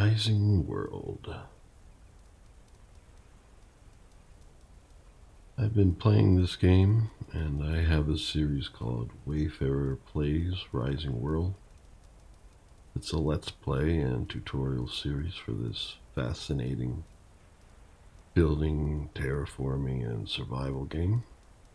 Rising World. I've been playing this game, and I have a series called Wayfarer Plays Rising World. It's a let's play and tutorial series for this fascinating building, terraforming, and survival game.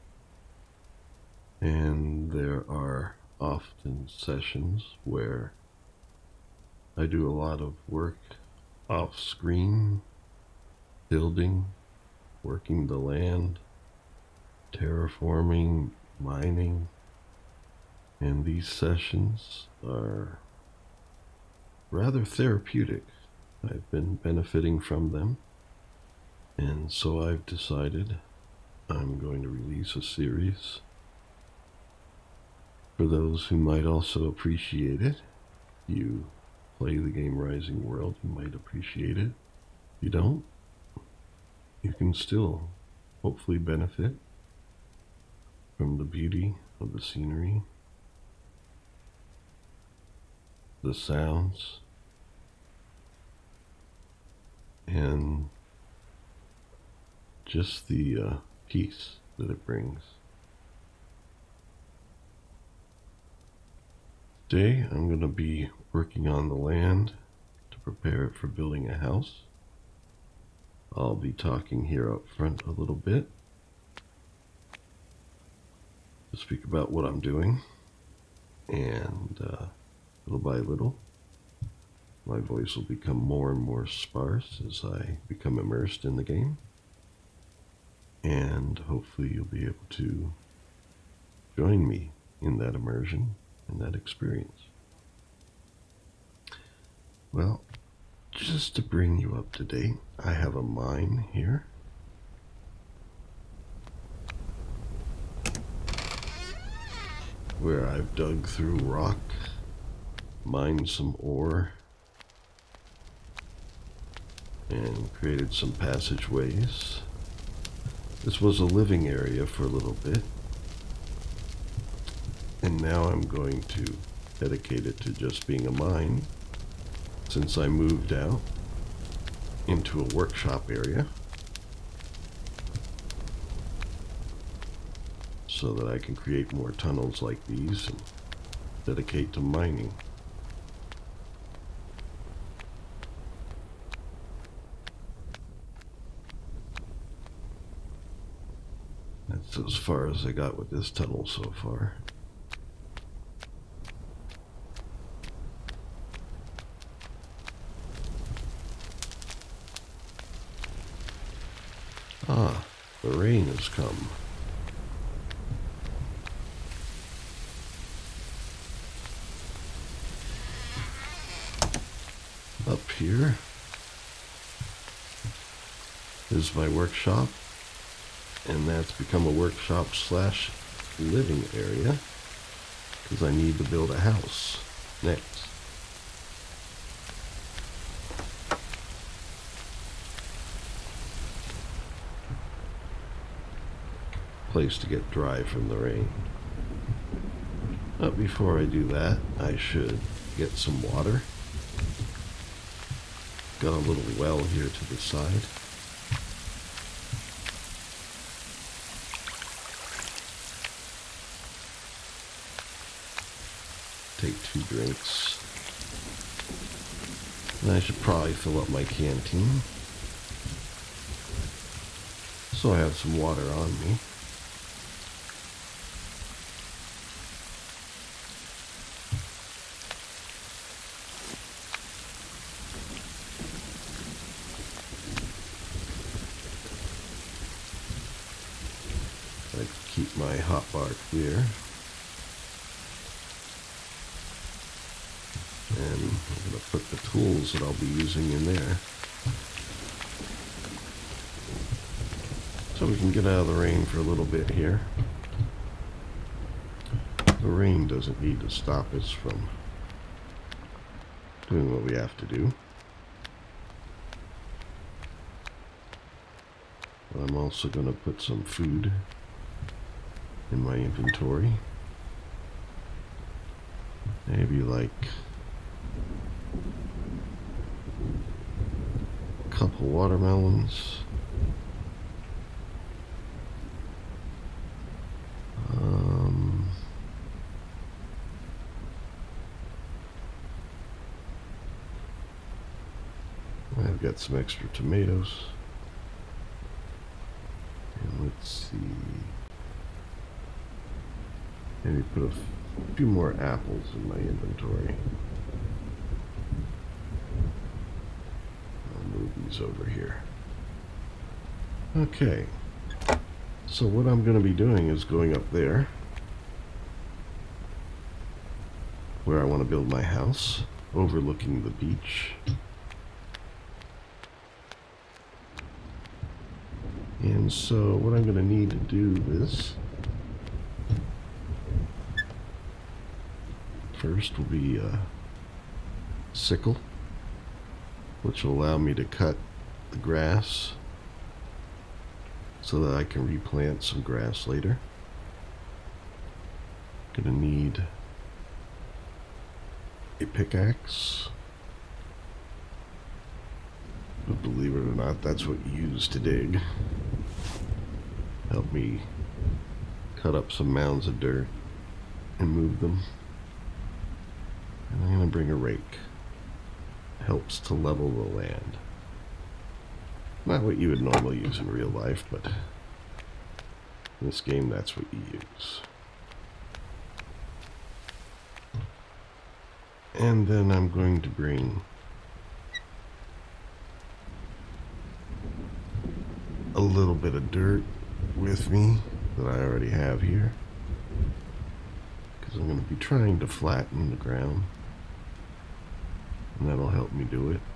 And there are often sessions where I do a lot of work off screen, building, working the land, terraforming, mining, and these sessions are rather therapeutic. I've been benefiting from them, and so I've decided I'm going to release a series for those who might also appreciate it. If you play the game Rising World, you might appreciate it. If you don't, you can still hopefully benefit from the beauty of the scenery, the sounds, and just the peace that it brings. Today I'm going to be working on the land to prepare it for building a house. I'll be talking here up front a little bit to speak about what I'm doing, and little by little my voice will become more and more sparse as I become immersed in the game, and hopefully you'll be able to join me in that immersion and that experience. Well, just to bring you up to date, I have a mine here. Where I've dug through rock, mined some ore, and created some passageways. This was a living area for a little bit, and now I'm going to dedicate it to just being a mine, since I moved out into a workshop area so that I can create more tunnels like these and dedicate to mining. That's as far as I got with this tunnel so far. Ah, the rain has come. Up here is my workshop, and that's become a workshop slash living area because I need to build a house next. Place to get dry from the rain. But before I do that, I should get some water. Got a little well here to the side. Take 2 drinks. And I should probably fill up my canteen, so I have some water on me. I keep my hotbar clear. And I'm going to put the tools that I'll be using in there so we can get out of the rain for a little bit here. The rain doesn't need to stop us from doing what we have to do. But I'm also going to put some food in my inventory. Maybe like couple watermelons. I've got some extra tomatoes. And let's see. Maybe put a few more apples in my inventory. I'll move these over here. Okay. So what I'm going to be doing is going up there where I want to build my house, overlooking the beach. And so what I'm going to need to do is, first will be a sickle, which will allow me to cut the grass so that I can replant some grass later. Gonna need a pickaxe. But believe it or not, that's what you use to dig. Help me cut up some mounds of dirt and move them. And I'm going to bring a rake. Helps to level the land. Not what you would normally use in real life, but in this game that's what you use. And then I'm going to bring a little bit of dirt with me that I already have here, because I'm going to be trying to flatten the ground, and that'll help me do it.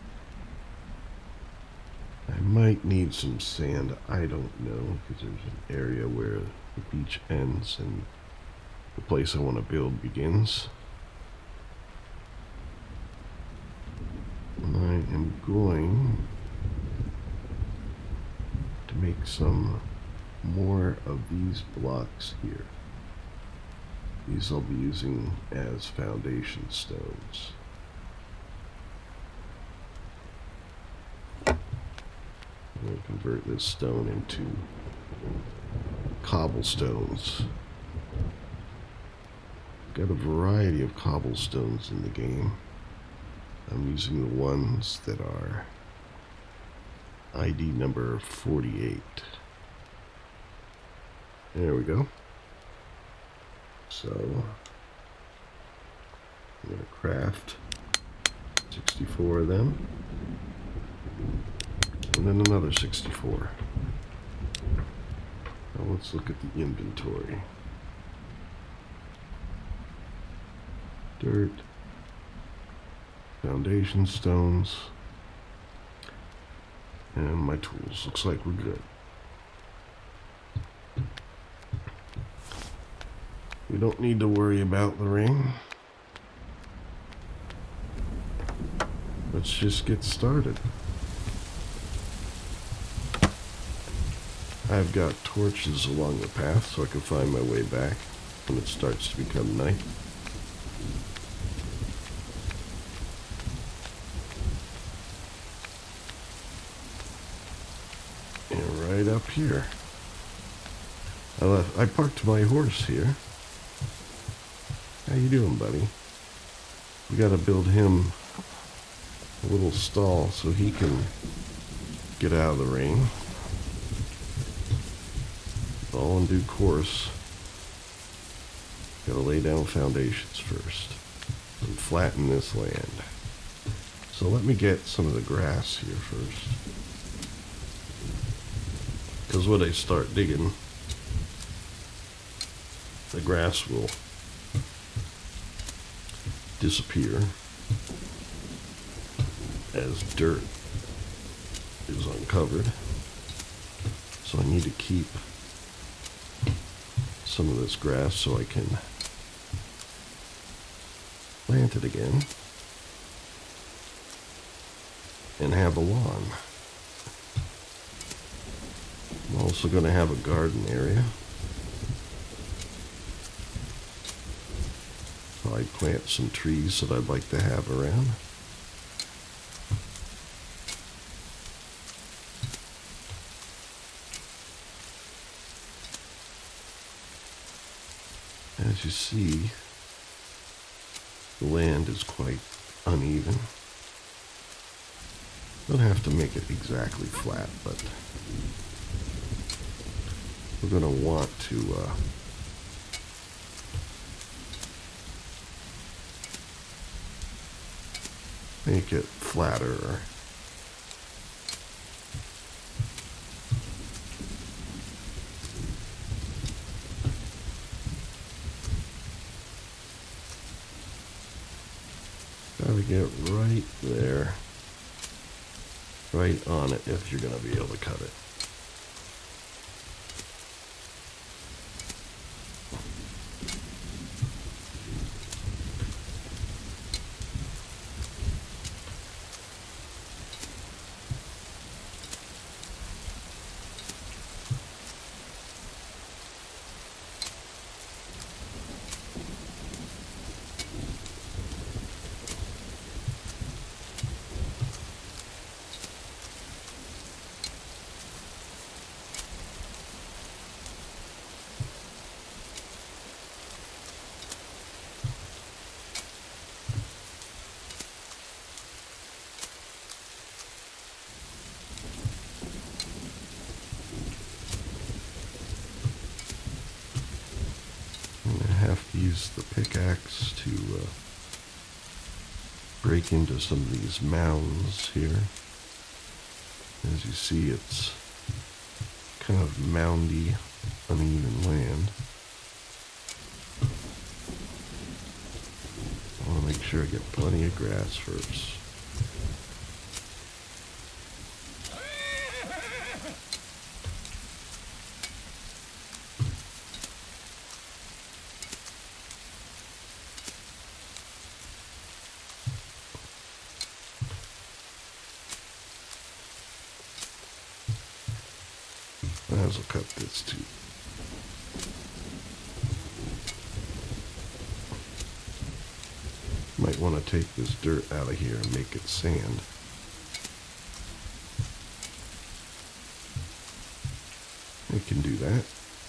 I might need some sand, I don't know, because there's an area where the beach ends and the place I want to build begins. And I am going to make some more of these blocks here. These I'll be using as foundation stones. I'm going to convert this stone into cobblestones. Got a variety of cobblestones in the game. I'm using the ones that are ID number 48. There we go. So I'm going to craft 64 of them, and then another 64. Now let's look at the inventory. Dirt, foundation stones, and my tools. Looks like we're good. We don't need to worry about the ring. Let's just get started. I've got torches along the path so I can find my way back when it starts to become night. And right up here. I parked my horse here. How you doing, buddy? We gotta build him a little stall so he can get out of the rain. All in due course. Gotta lay down foundations first and flatten this land. So let me get some of the grass here first. Because when I start digging, the grass will disappear as dirt is uncovered. So I need to keep some of this grass so I can plant it again and have a lawn. I'm also going to have a garden area. I plant some trees that I'd like to have around. As you see, the land is quite uneven. Don't have to make it exactly flat, but we're going to want to make it flatter. Gotta get right there, right on it if you're gonna be able to cut it. Have to use the pickaxe to break into some of these mounds here. As you see, it's kind of moundy, uneven land. I want to make sure I get plenty of grass first. Might as well cut this too. Might want to take this dirt out of here and make it sand. I can do that.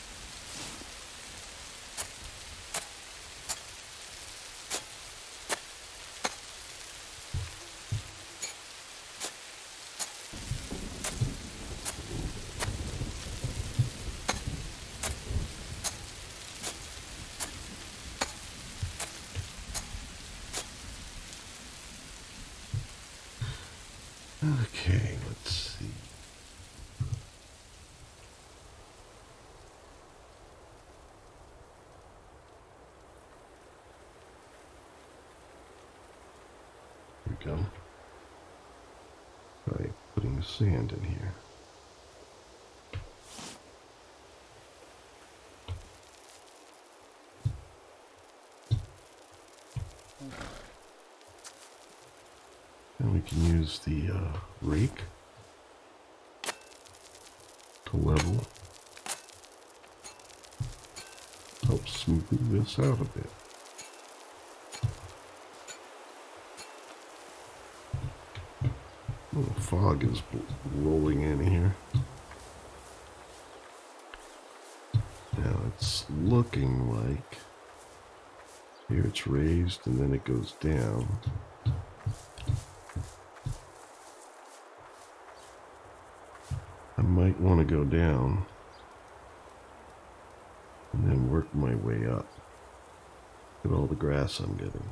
Okay, let's see. Here we go. By putting sand in here. And we can use the rake to level. Help smooth this out a bit. Oh, fog is rolling in here. Now it's looking like here it's raised and then it goes down. I might want to go down and then work my way up. Look at all the grass I'm getting.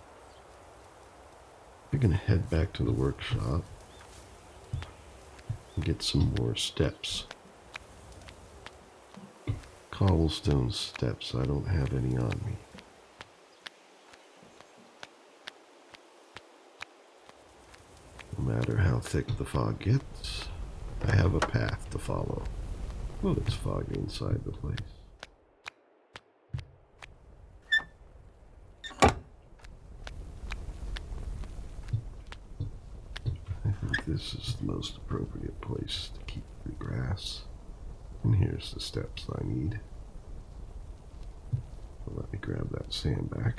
I'm going to head back to the workshop and get some more steps. Cobblestone steps. I don't have any on me. No matter how thick the fog gets, I have a path to follow. Well, it's foggy inside the place. I think this is the most appropriate place to keep the grass. And here's the steps I need. Well, let me grab that sand back.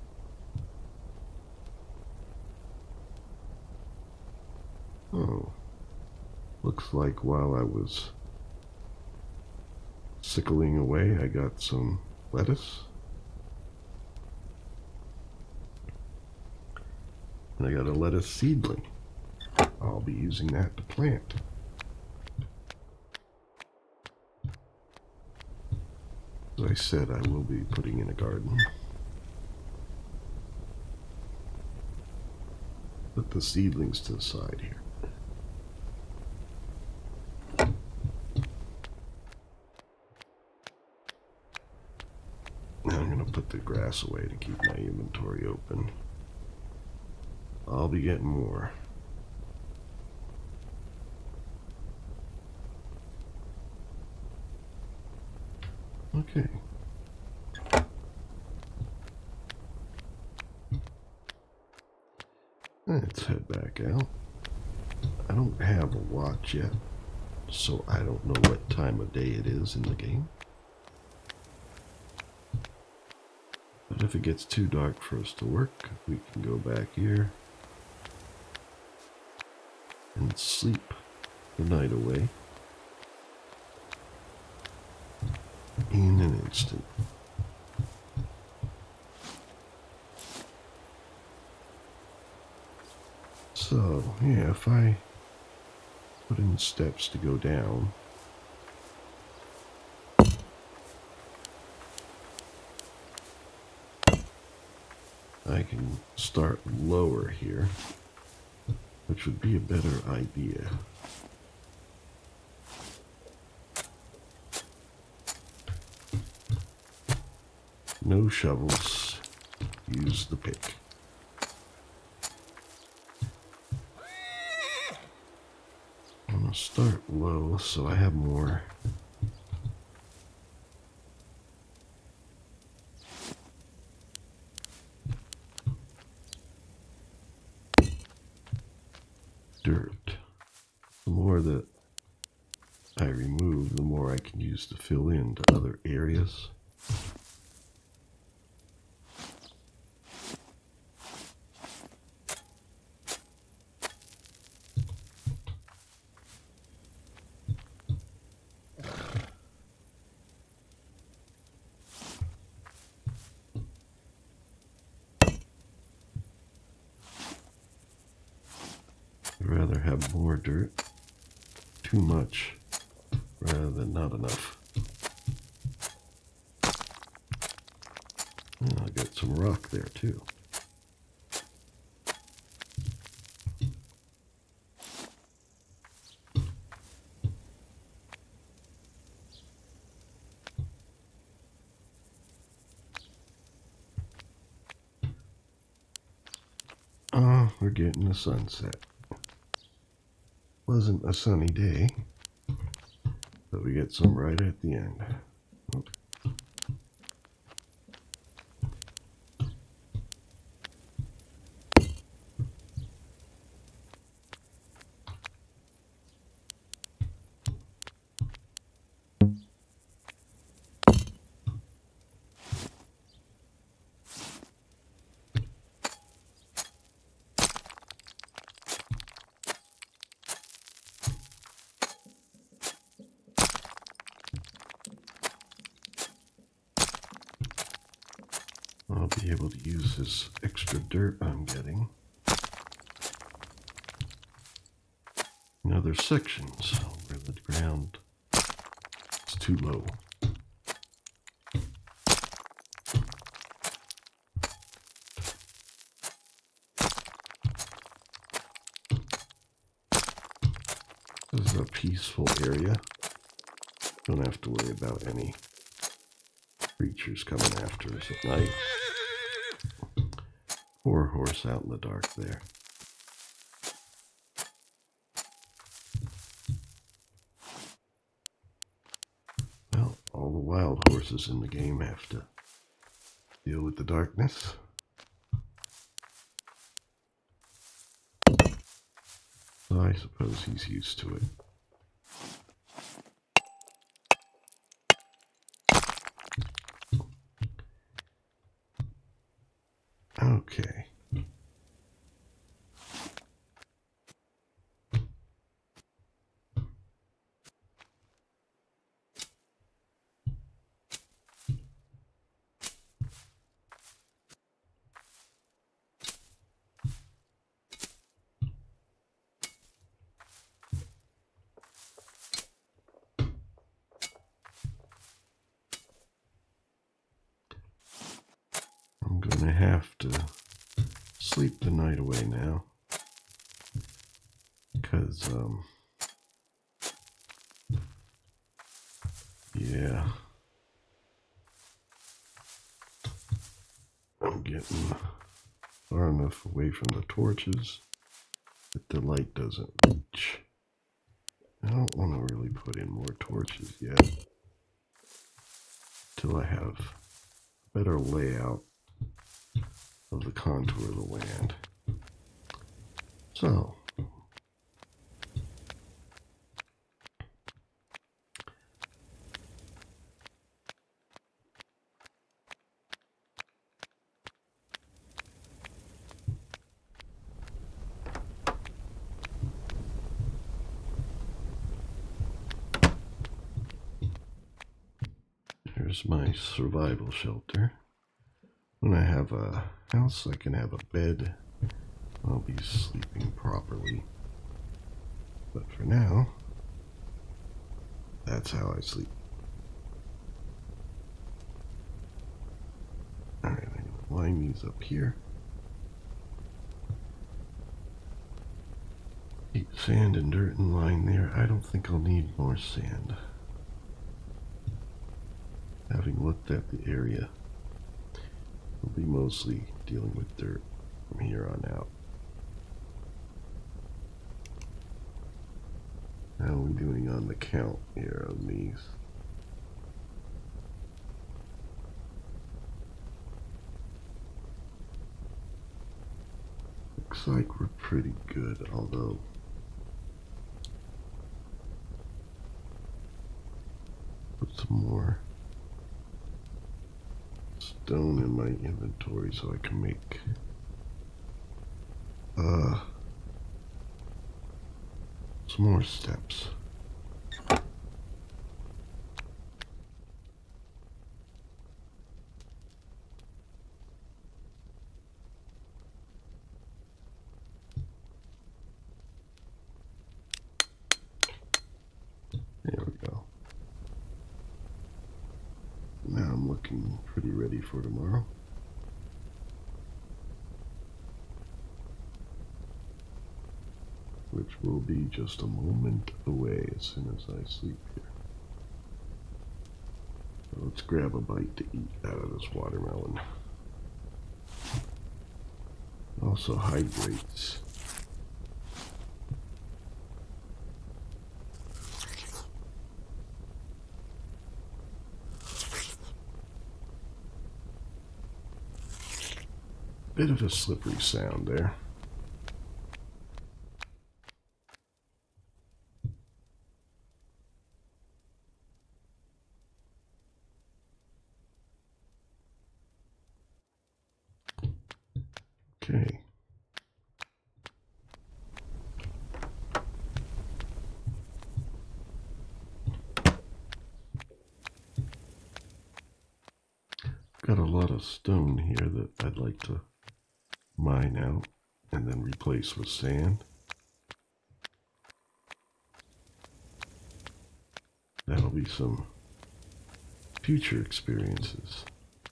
Oh. Looks like while I was sickling away, I got some lettuce. And I got a lettuce seedling. I'll be using that to plant. As I said, I will be putting in a garden. Put the seedlings to the side here. Now I'm going to put the grass away to keep my inventory open. I'll be getting more. Okay. Let's head back out. I don't have a watch yet, so I don't know what time of day it is in the game. But if it gets too dark for us to work, we can go back here and sleep the night away in an instant. So, yeah, if I put in steps to go down, I can start lower here, which would be a better idea. No shovels, use the pick. I'm going to start low so I have more. Dirt. The more that I remove, the more I can use to fill in to other areas. I'd rather have more dirt, too much, rather than not enough. And I got some rock there too. Oh, we're getting a sunset. Wasn't a sunny day, but we get some right at the end. I'll be able to use this extra dirt I'm getting in other sections where the ground is too low. This is a peaceful area. Don't have to worry about any creatures coming after us at night. Poor horse out in the dark there. Well, all the wild horses in the game have to deal with the darkness. So I suppose he's used to it. Okay. gonna have to sleep the night away now, because yeah, I'm getting far enough away from the torches that the light doesn't reach. I don't want to really put in more torches yet till I have a better layout of the contour of the land. So, here's my survival shelter. When I have a house, I can have a bed. I'll be sleeping properly. But for now, that's how I sleep. Alright, I'm going to line these up here. Keep sand and dirt in line there. I don't think I'll need more sand. Having looked at the area, I'll be mostly dealing with dirt from here on out. How are we doing on the count here on these? Looks like we're pretty good, although put some more stone in my inventory so I can make some more steps. There we go. Now I'm looking pretty ready for tomorrow. Which will be just a moment away as soon as I sleep here. So let's grab a bite to eat out of this watermelon. Also hydrates. Bit of a slippery sound there. Okay. Got a lot of stone here that I'd like to mine out and then replace with sand. That'll be some future experiences.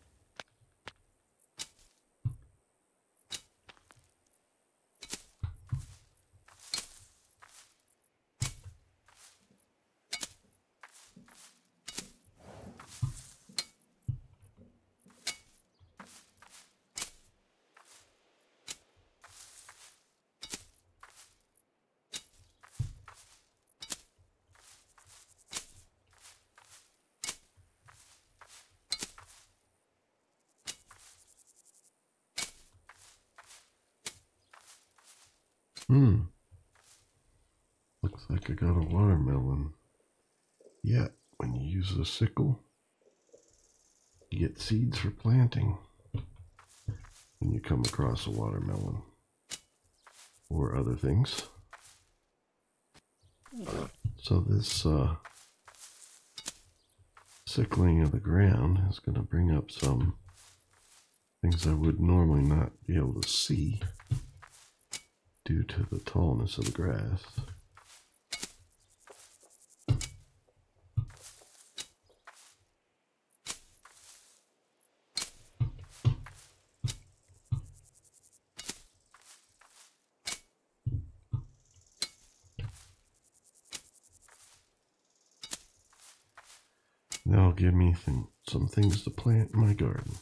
Looks like I got a watermelon. Yeah, when you use the sickle, you get seeds for planting when you come across a watermelon or other things. So this sickling of the ground is going to bring up some things I would normally not be able to see due to the tallness of the grass. That'll give me some things to plant in my garden.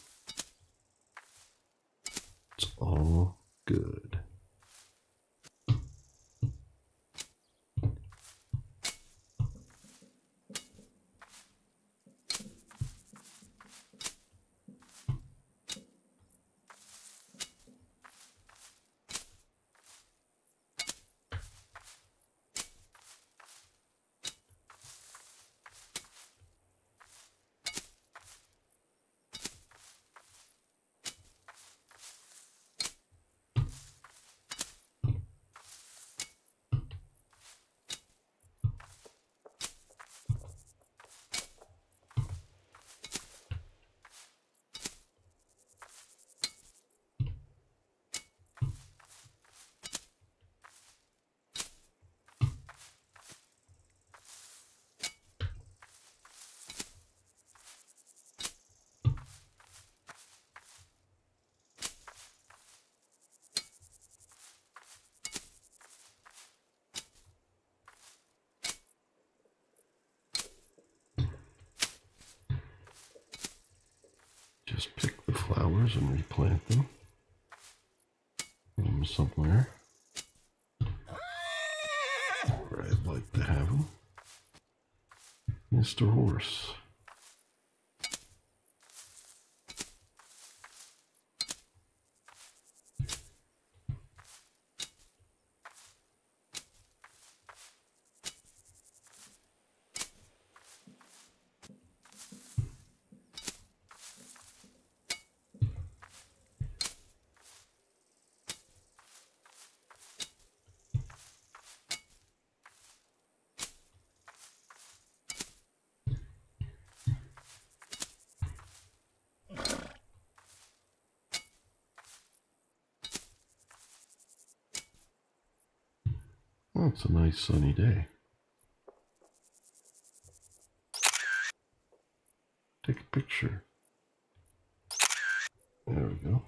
It's all good. Just pick the flowers and replant them. Put them somewhere where I'd like to have them. Mr. Horse. Oh, it's a nice sunny day. Take a picture. There we go.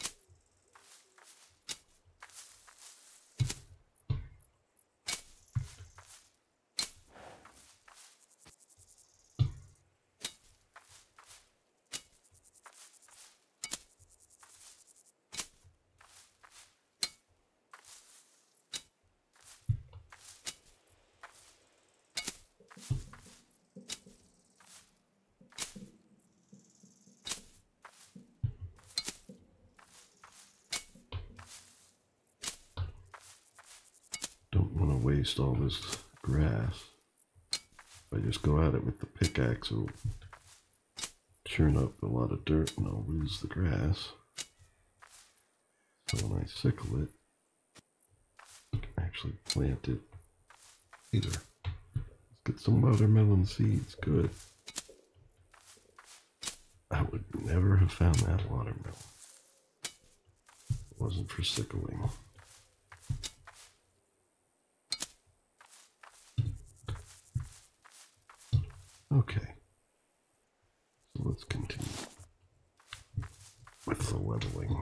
Don't want to waste all this grass. If I just go at it with the pickaxe, it'll churn up a lot of dirt and I'll lose the grass. So when I sickle it, I can actually plant it later. Let's get some watermelon seeds. Good. I would never have found that watermelon if it wasn't for sickling. Okay, so let's continue with the leveling.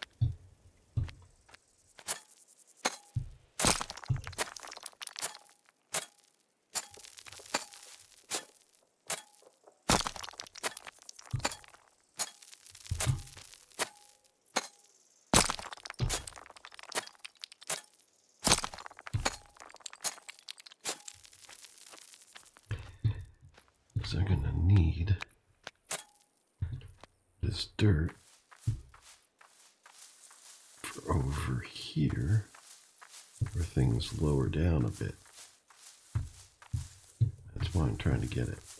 They're gonna need this dirt for over here where things lower down a bit. That's why I'm trying to get it.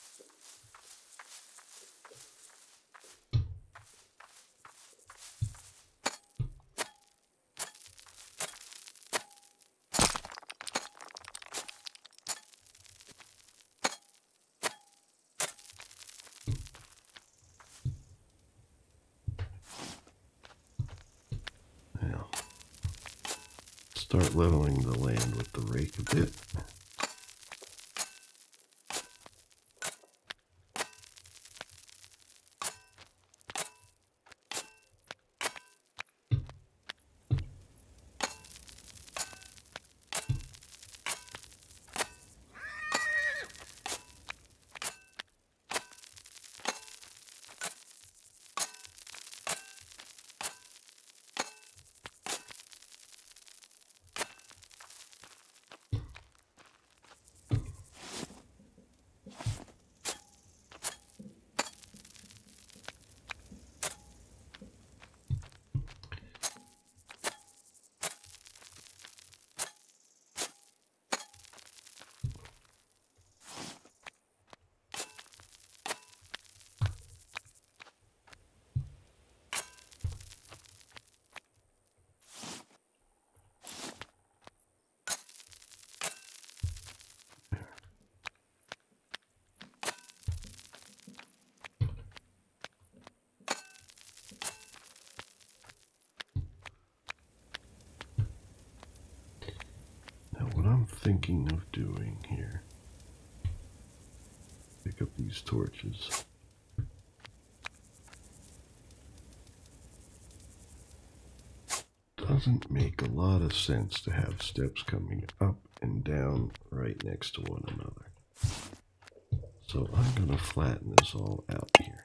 Start leveling the land with the rake a bit. thinking of doing here. Pick up these torches. Doesn't make a lot of sense to have steps coming up and down right next to one another. So I'm going to flatten this all out here.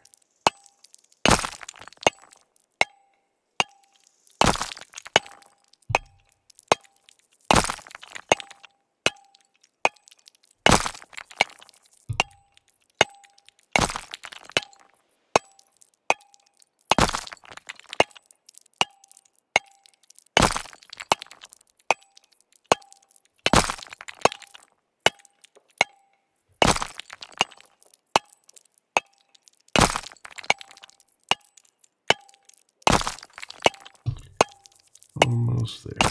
Almost there.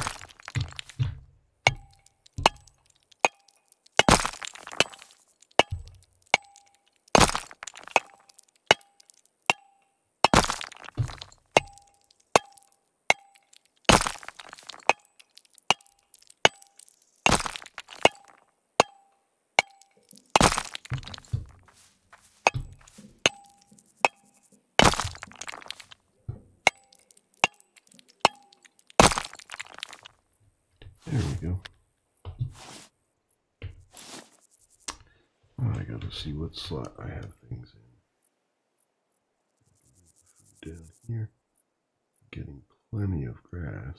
There we go. Oh, I gotta see what slot I have things in. Down here, getting plenty of grass.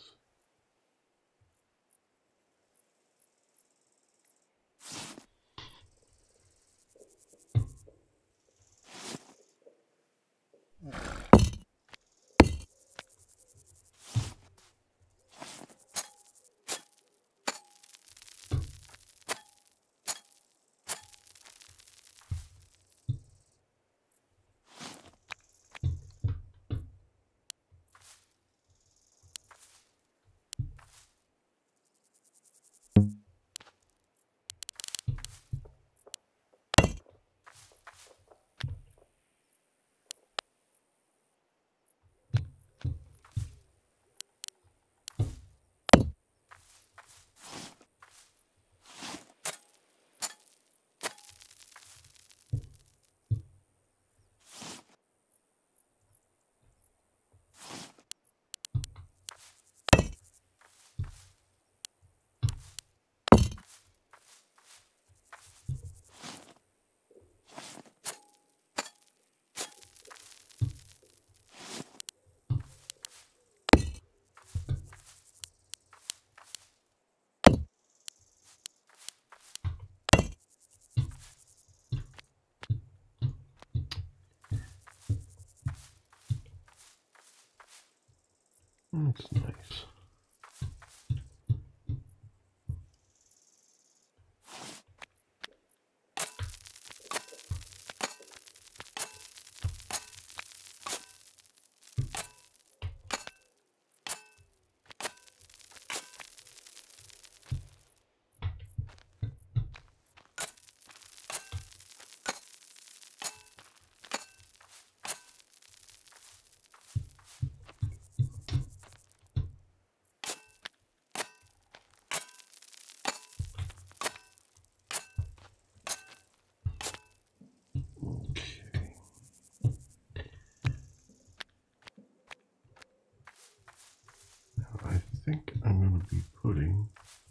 That's nice. I think I'm going to be putting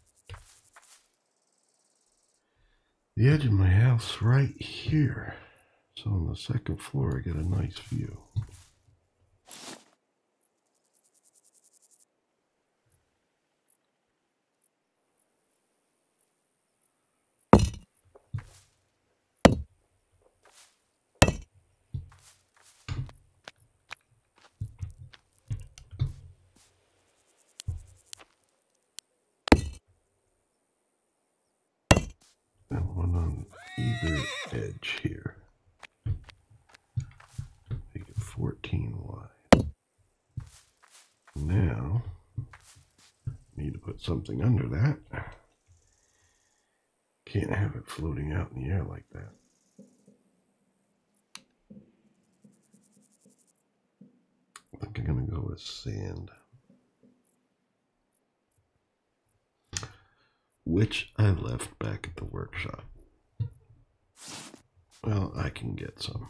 the edge of my house right here. So on the second floor, I get a nice view. And one on either edge here. Make it 14 wide. Now, need to put something under that. Can't have it floating out in the air like that. I think I'm going to go with sand. which I left back at the workshop. Well, I can get some.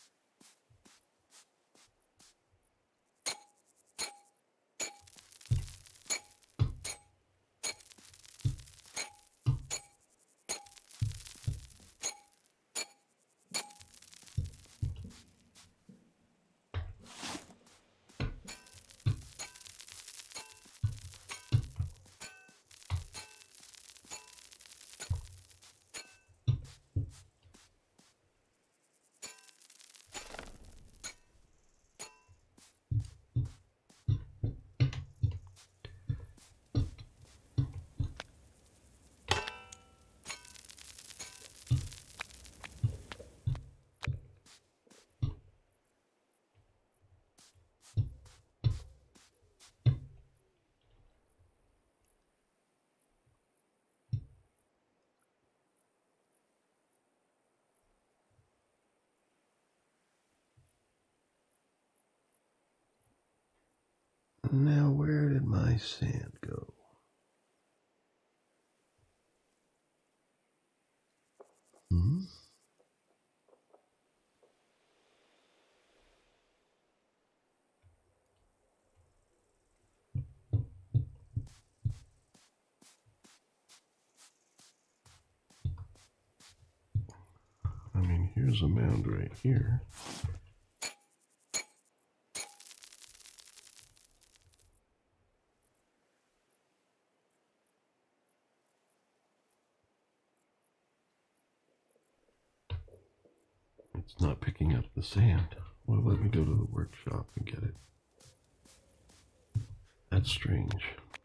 Now, where did my sand go? Hmm? I mean, here's a mound right here. It's not picking up the sand. Well, let me go to the workshop and get it. That's strange.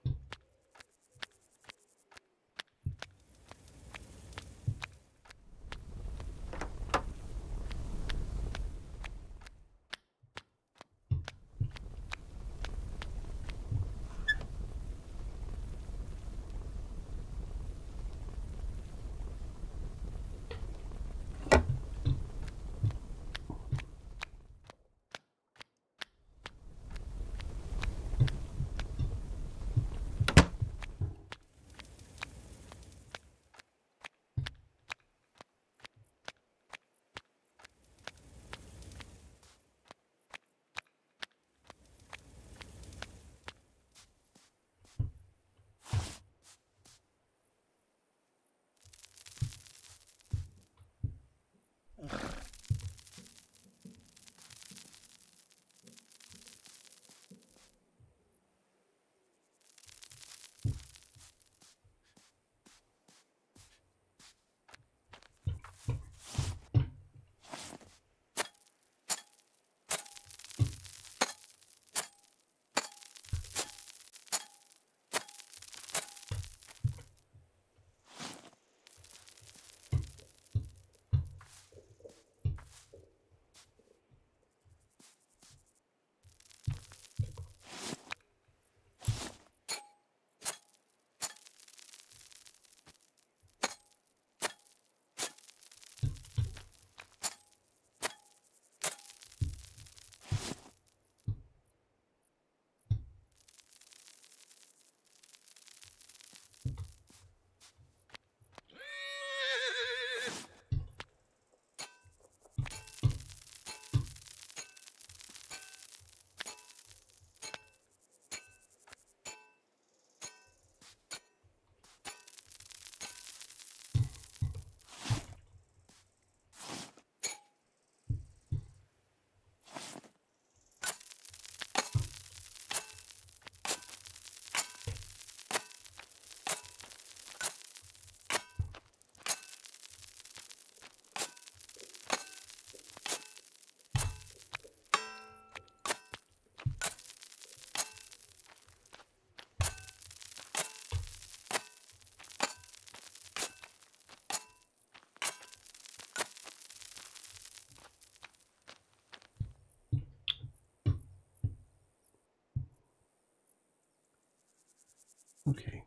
Okay.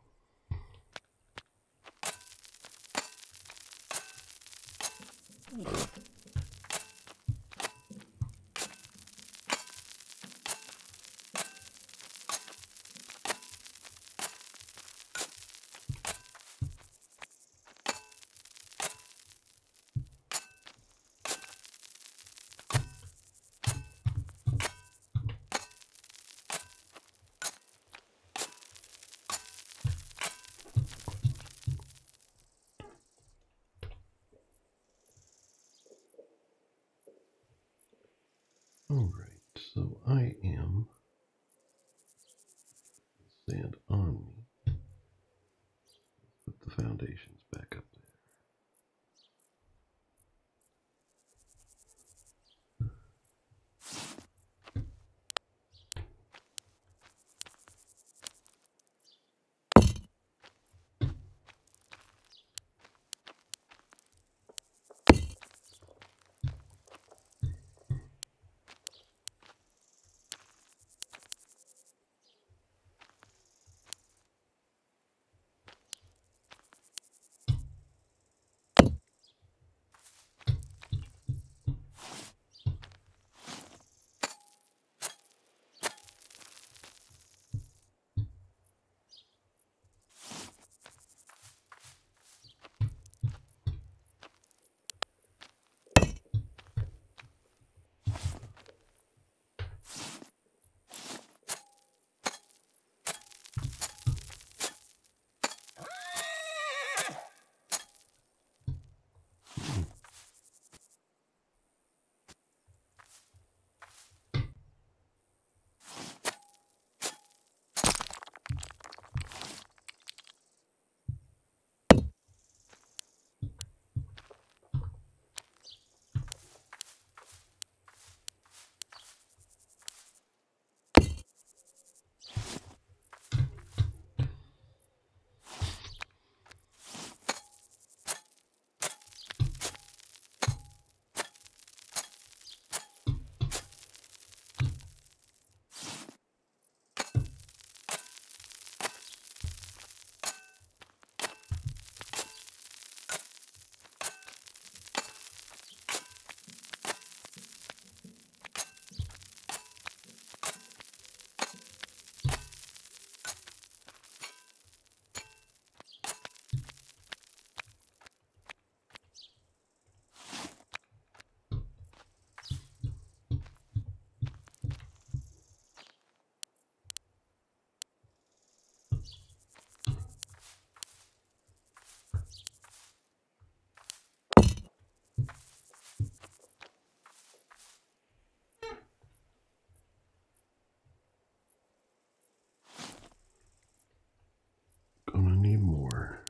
So I am sand on me. Put the foundations back up there. Gonna need more.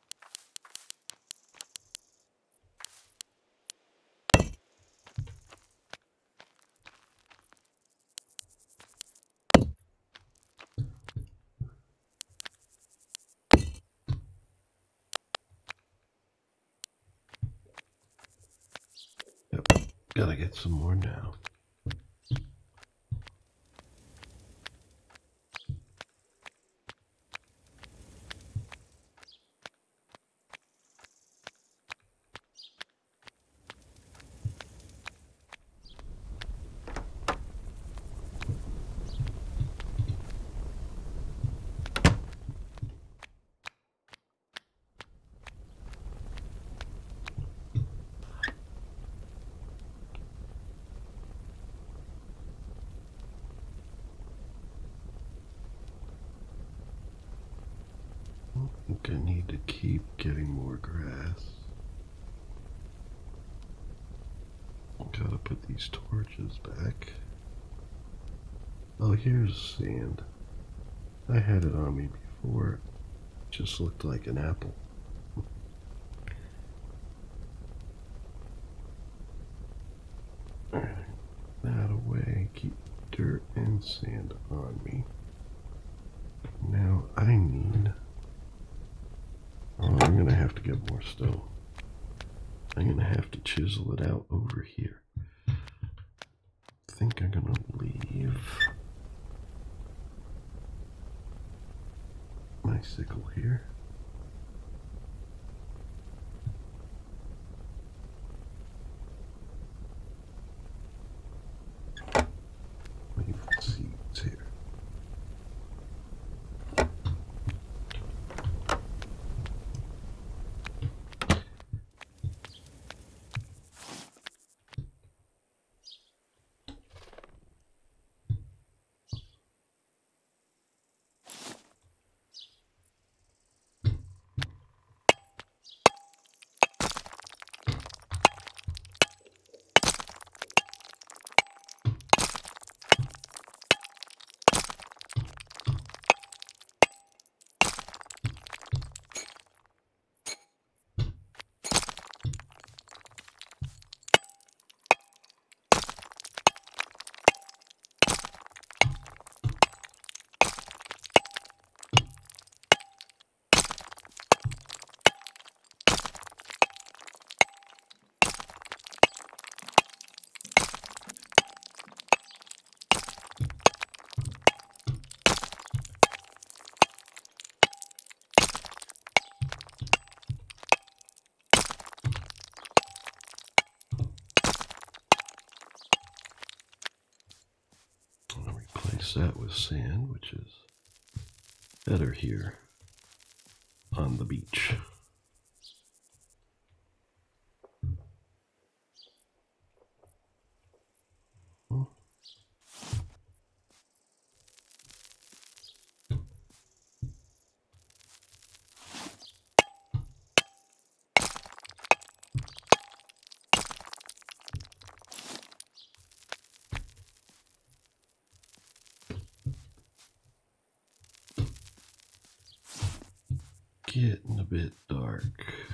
Yep, gotta get some more now. I think I need to keep getting more grass. Gotta put these torches back. Oh, here's sand. I had it on me before. It just looked like an apple. Alright, that away. Keep dirt and sand on me. Now I need... Oh, I'm gonna have to get more stone. I'm gonna have to chisel it out over here. I think I'm gonna leave my sickle here. Leave the seeds here. mix that with sand, which is better here on the beach. Getting a bit dark.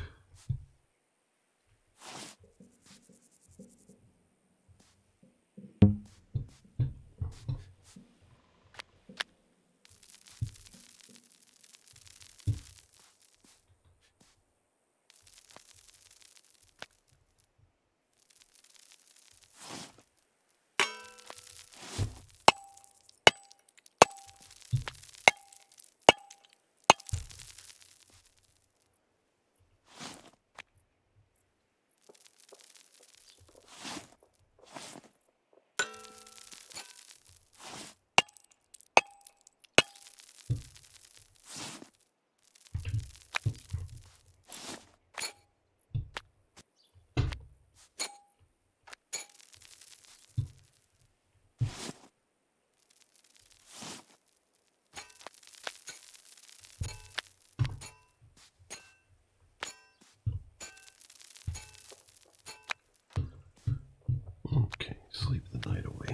Okay, sleep the night away.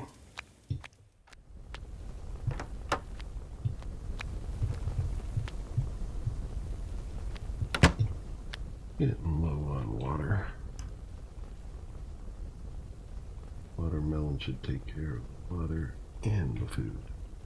Getting low on water. Watermelon should take care of the water and the food.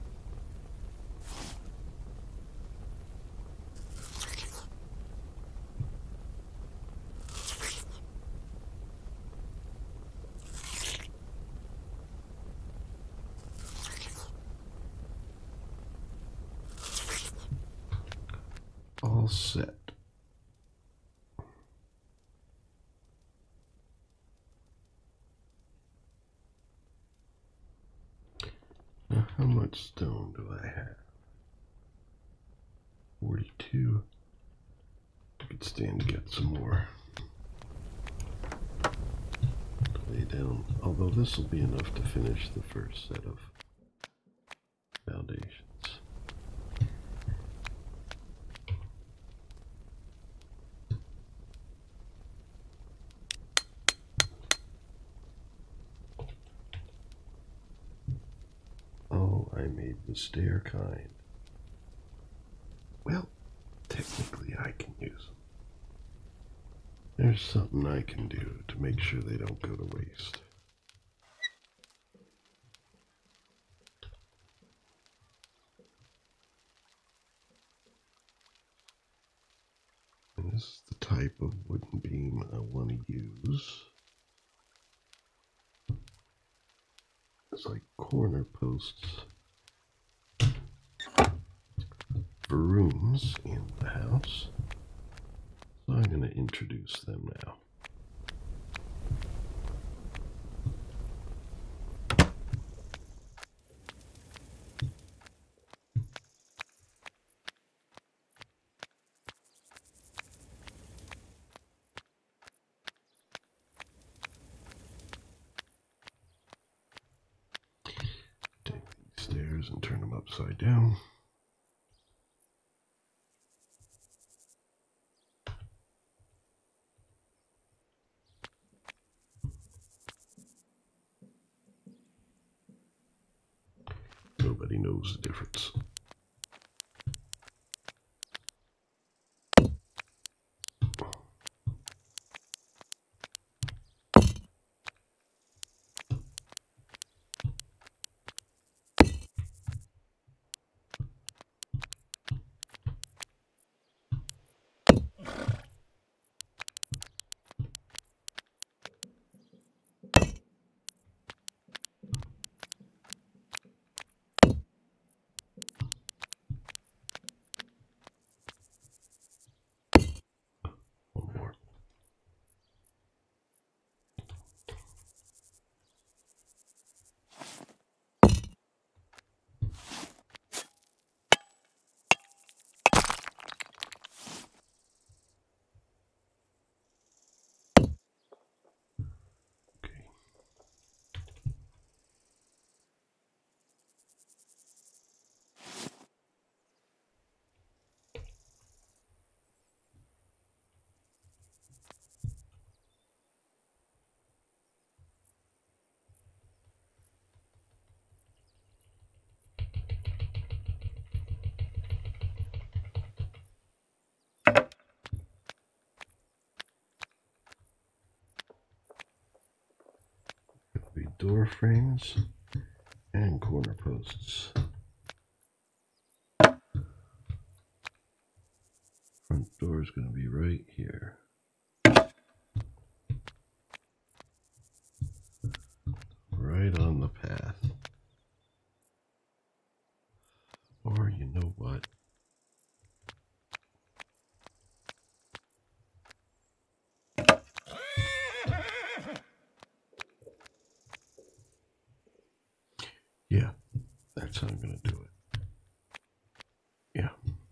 All set. Now, how much stone do I have? 42. I could stand to get some more. Lay down, although this will be enough to finish the first set of foundations. Oh, I made the stair kind. Well, technically I can use them. There's something I can do to make sure they don't go to waste. And this is the type of wooden beam I want to use. It's like corner posts for rooms in the house. So I'm going to introduce them now. Take these stairs and turn them upside down. Nobody knows the difference. door frames and corner posts. Front door is going to be right here. Right on the path. Or you know what? Yeah, that's how I'm going to do it. Yeah.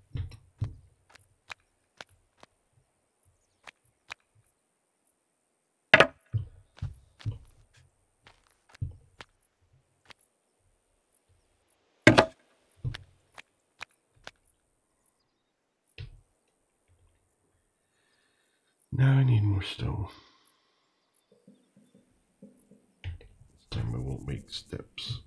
Now I need more stone. This time I won't make steps.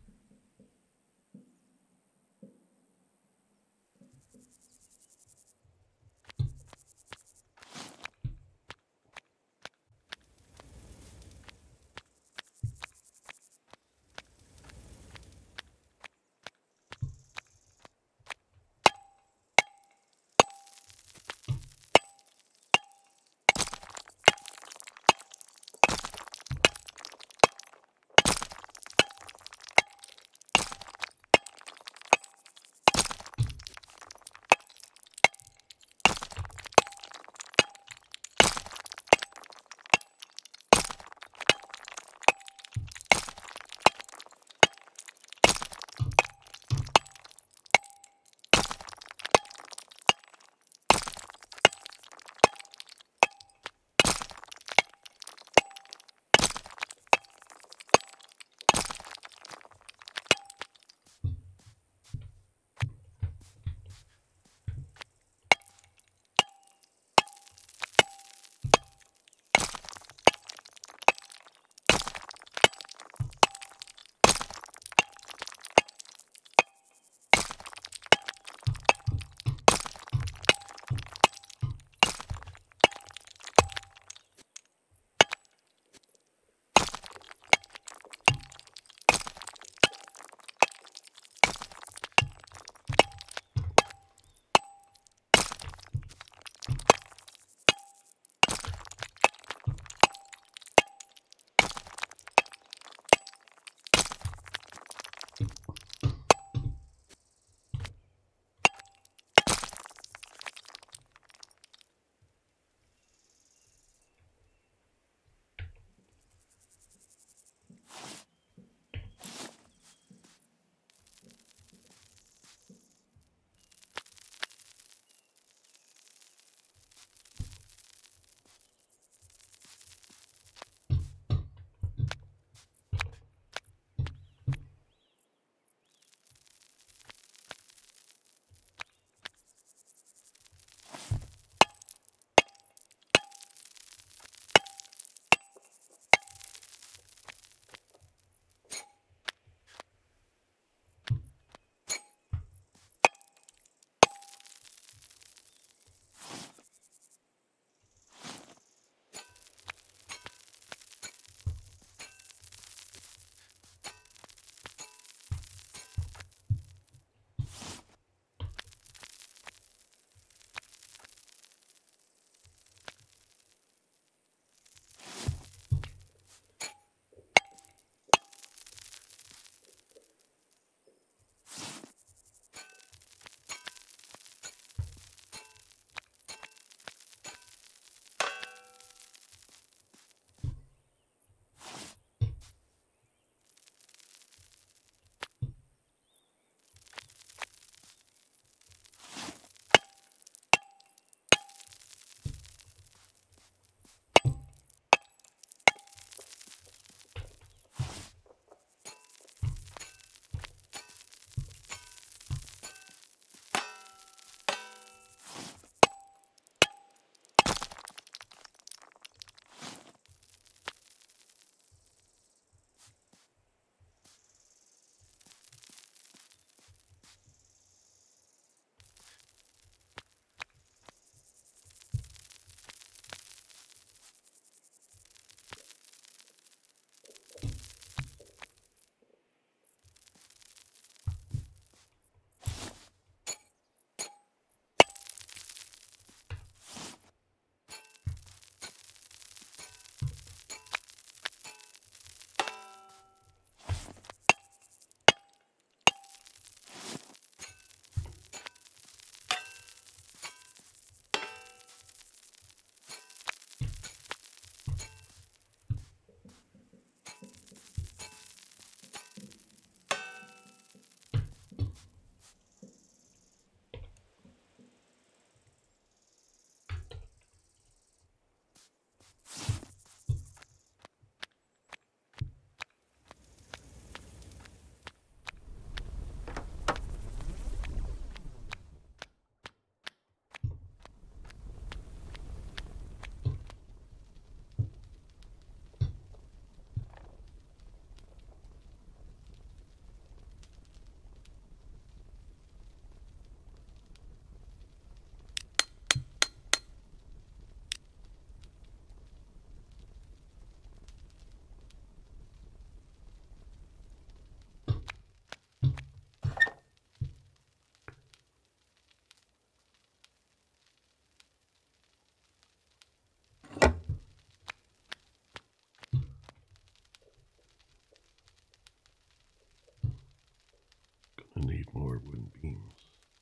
I need more wooden beams.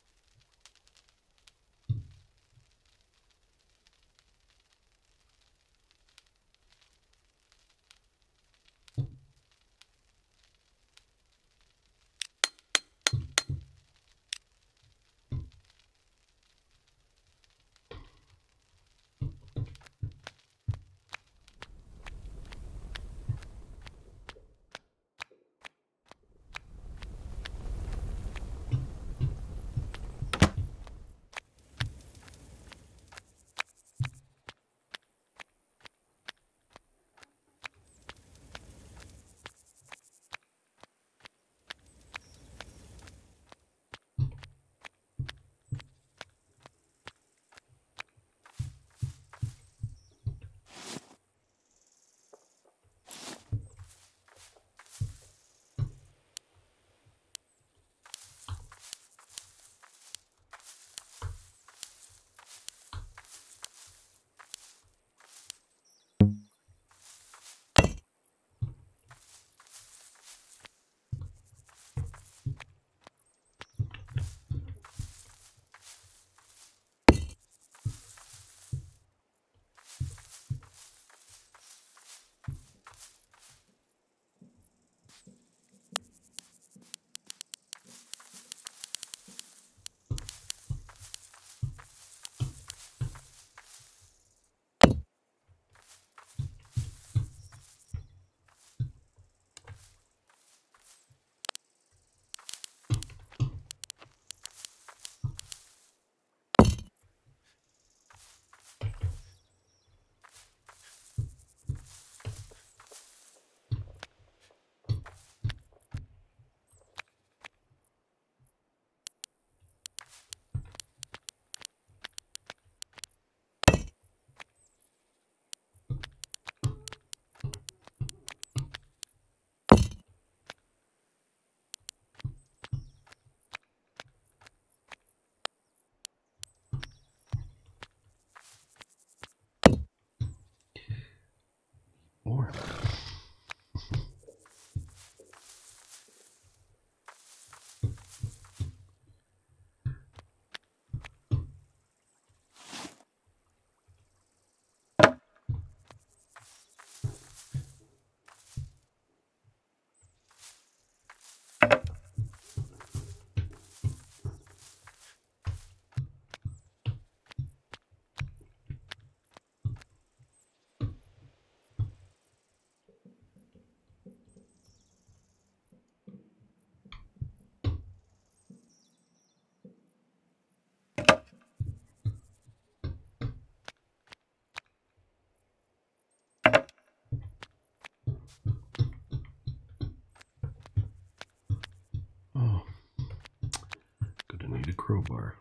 More. Oh, gonna need a crowbar.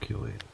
calculate.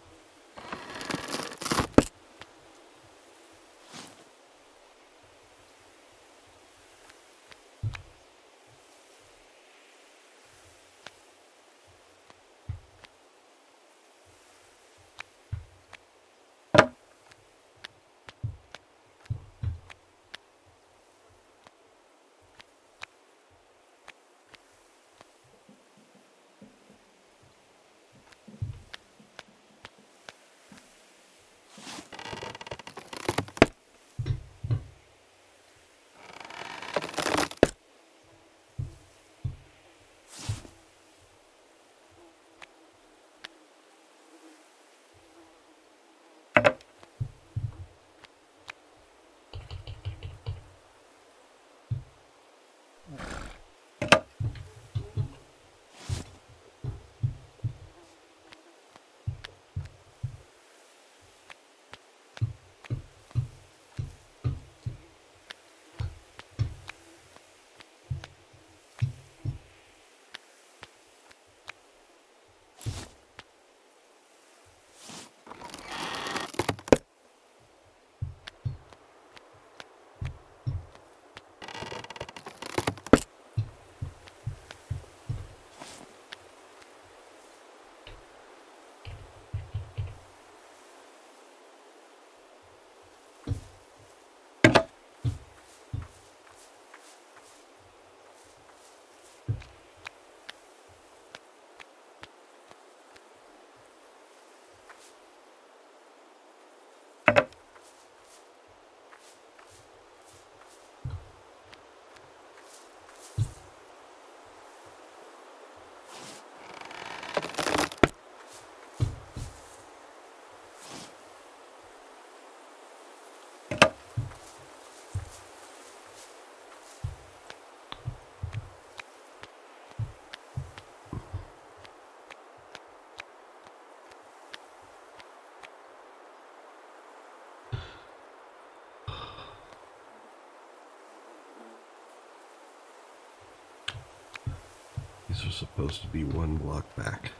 These are supposed to be one block back.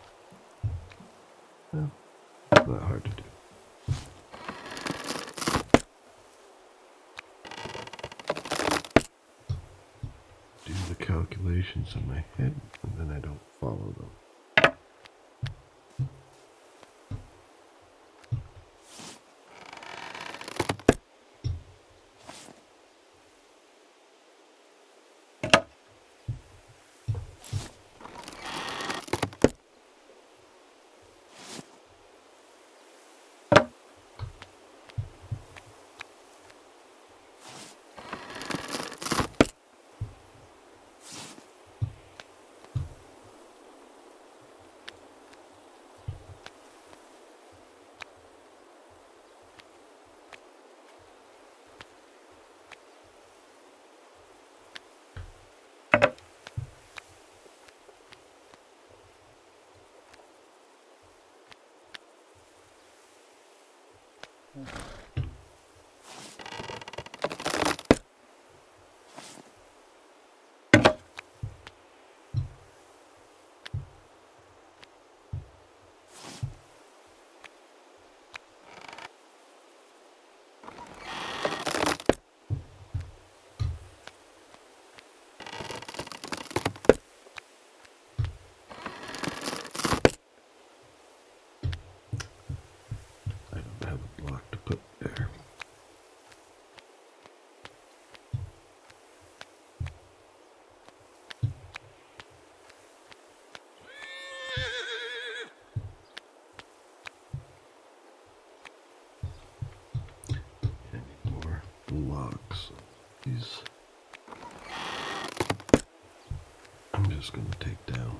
Well, not hard to do. Do the calculations in my head, and then I don't follow them. I don't have a block to put there. I need more blocks. These I'm just going to take down.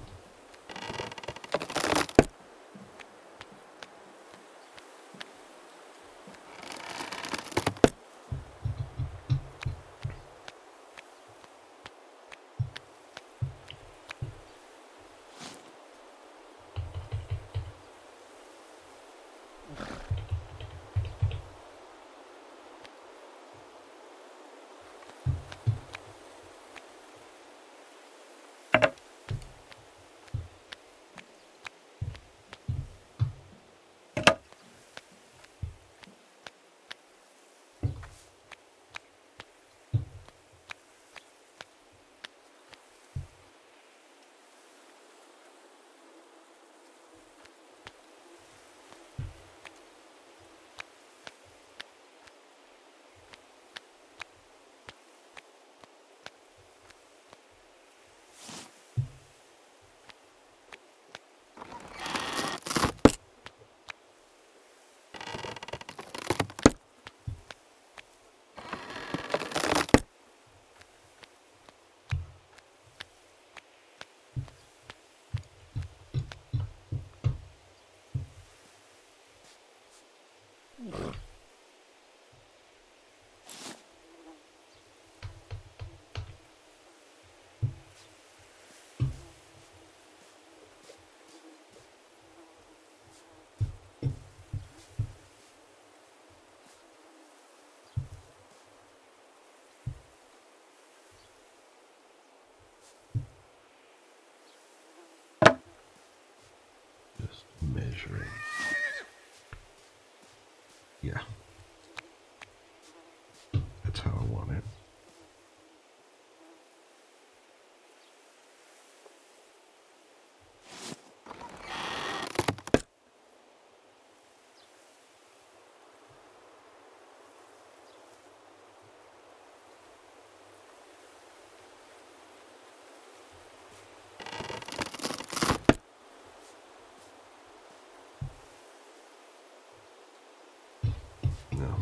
Just measuring. Yeah. That's how I want it. No.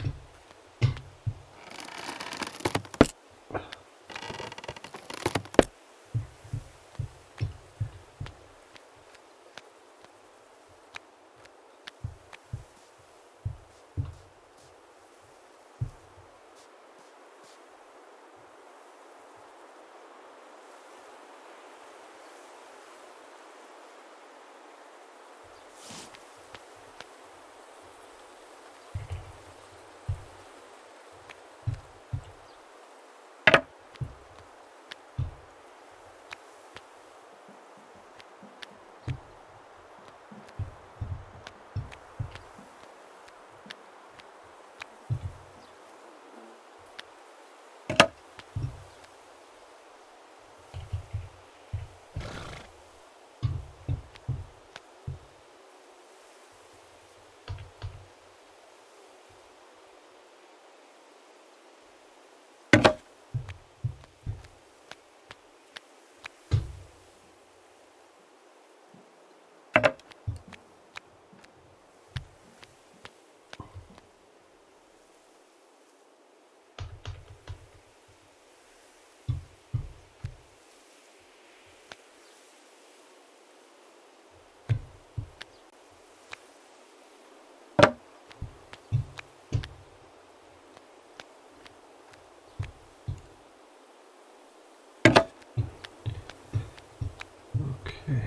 Okay.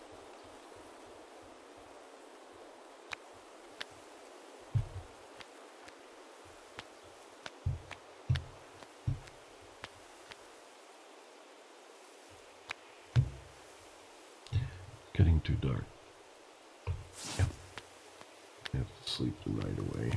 Getting too dark. Yeah. I have to sleep the night away.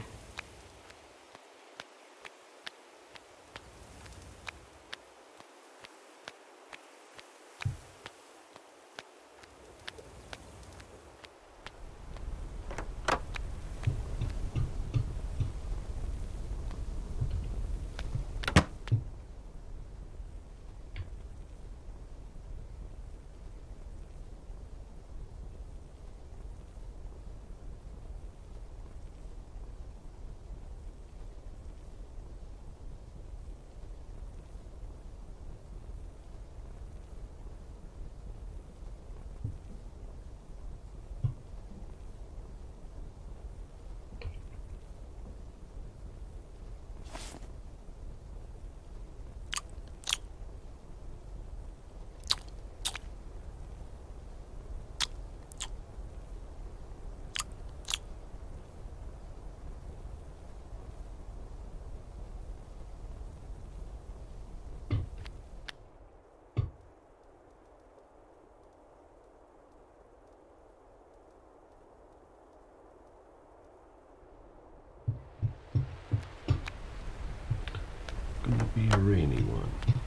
Gonna be a rainy one.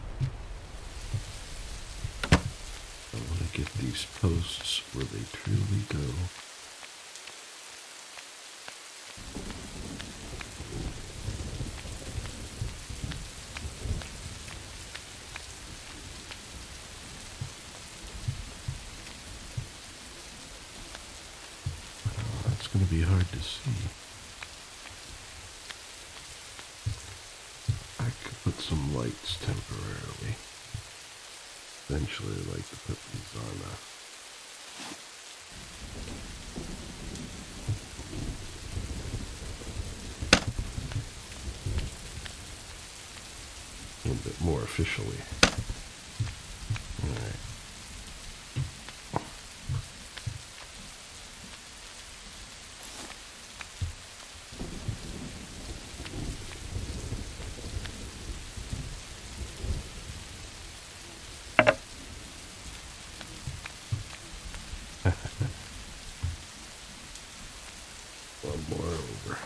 I want to get these posts where they truly go. That's going to be hard to see. I could put some lights temporarily. Eventually I'd like to put these on little bit more officially. All right. One more over.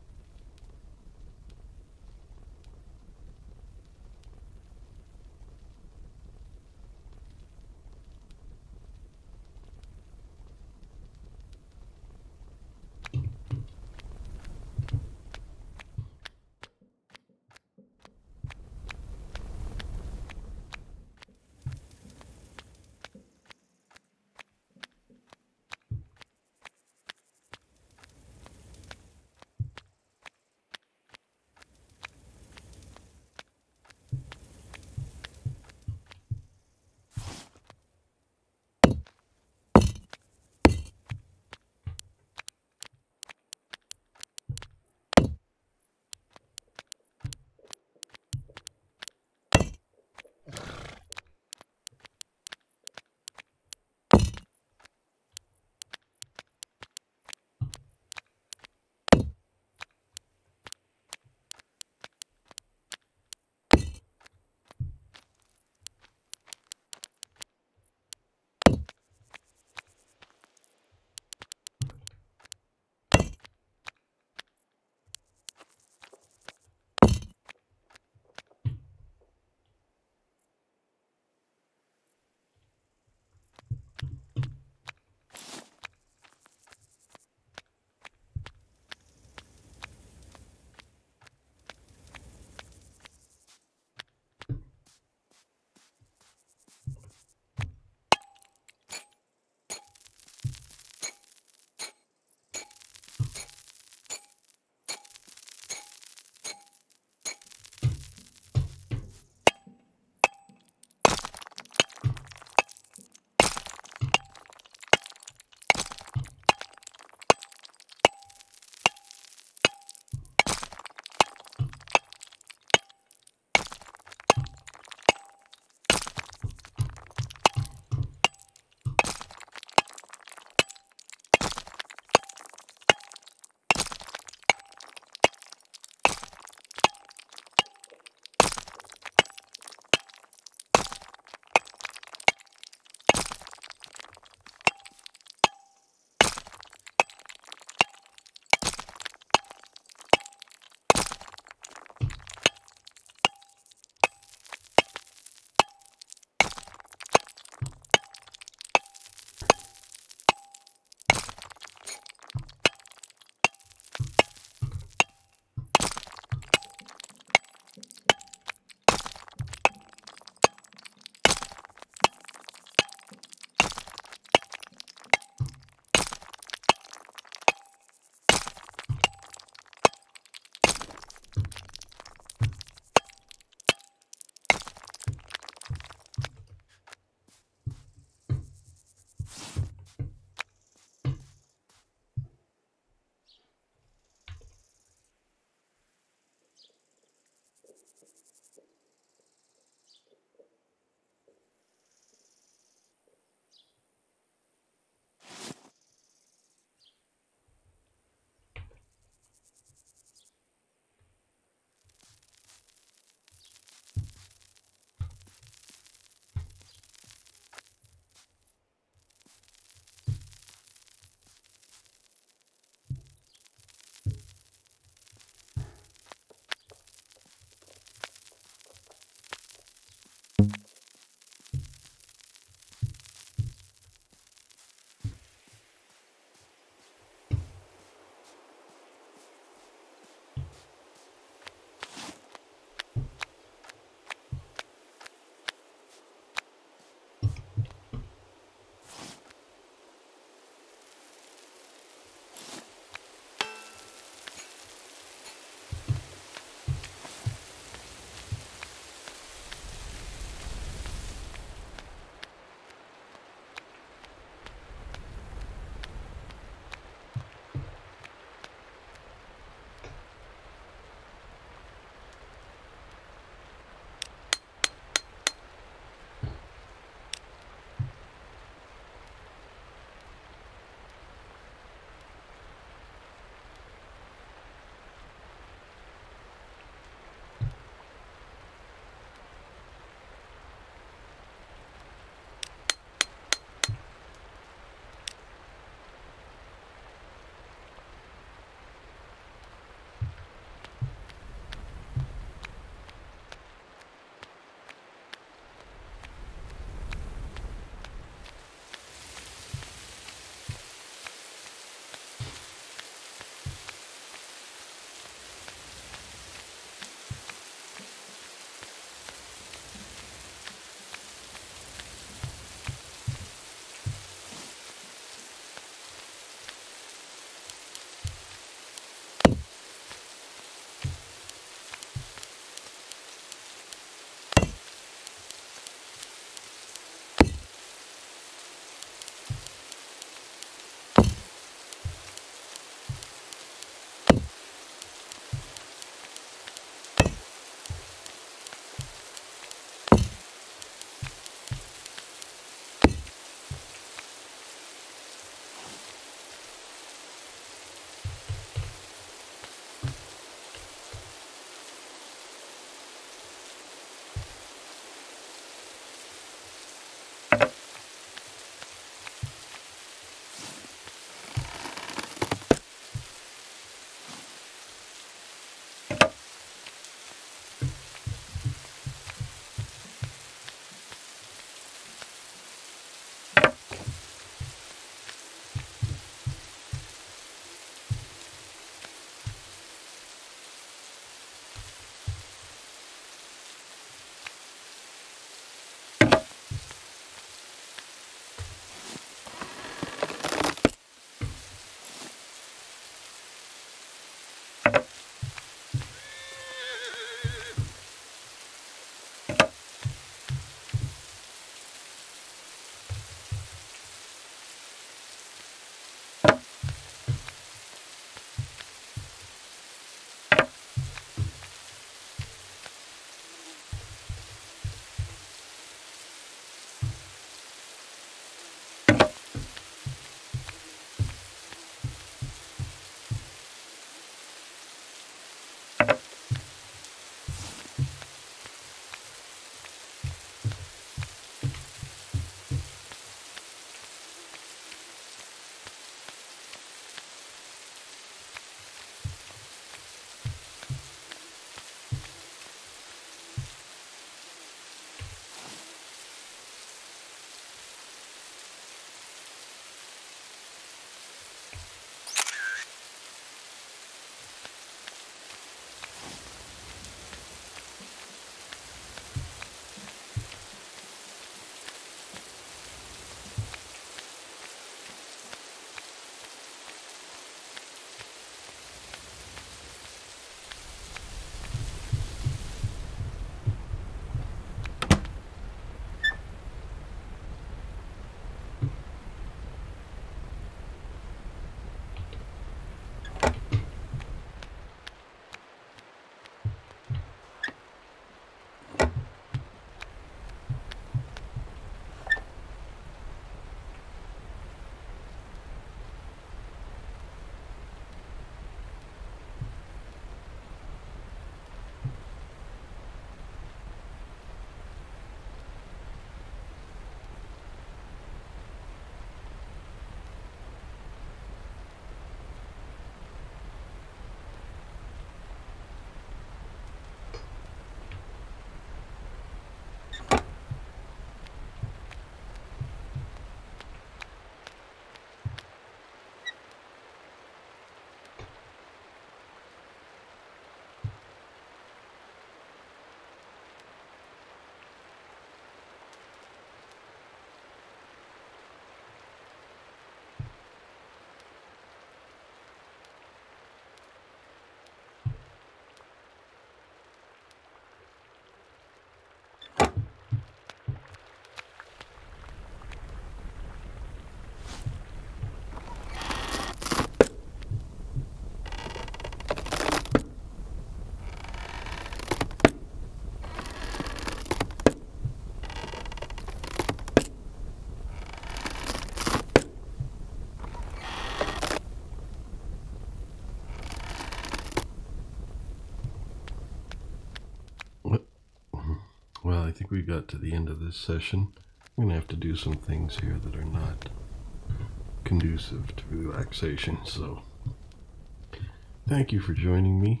got to the end of this session. I'm going to have to do some things here that are not conducive to relaxation, so thank you for joining me.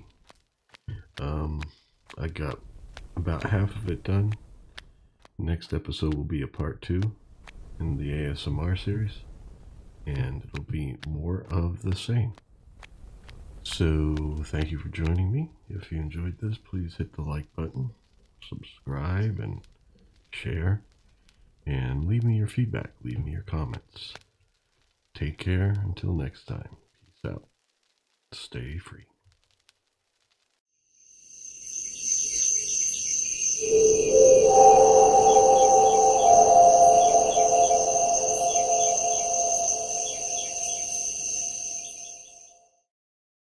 I got about half of it done. Next episode will be a part 2 in the ASMR series, and it'll be more of the same. So thank you for joining me. If you enjoyed this, please hit the like button, subscribe, and share, and leave me your feedback, leave me your comments. Take care until next time. Peace out. Stay free.